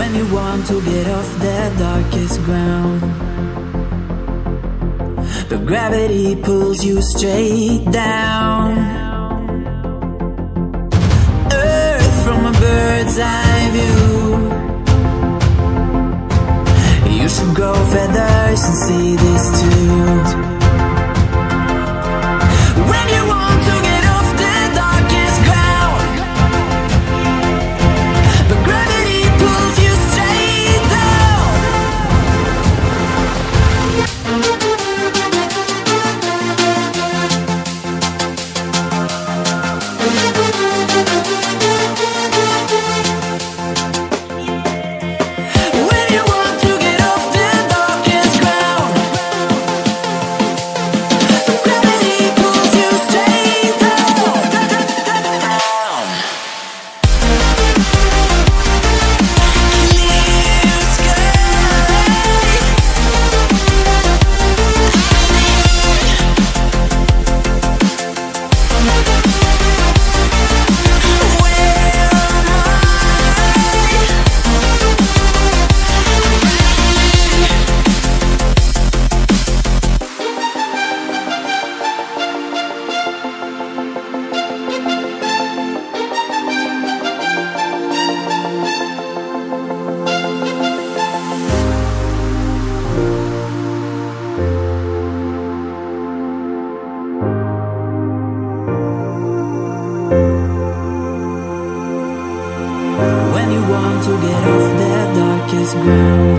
when you want to get off the darkest ground. But gravity pulls you straight down. Earth from a bird's eye view. You should grow feathers and see this too. When you want to get off the darkest ground, but gravity pulls you straight down. When you want to get off the darkest ground, but gravity pulls you straight down. Clear sky. When you want to get off the darkest ground.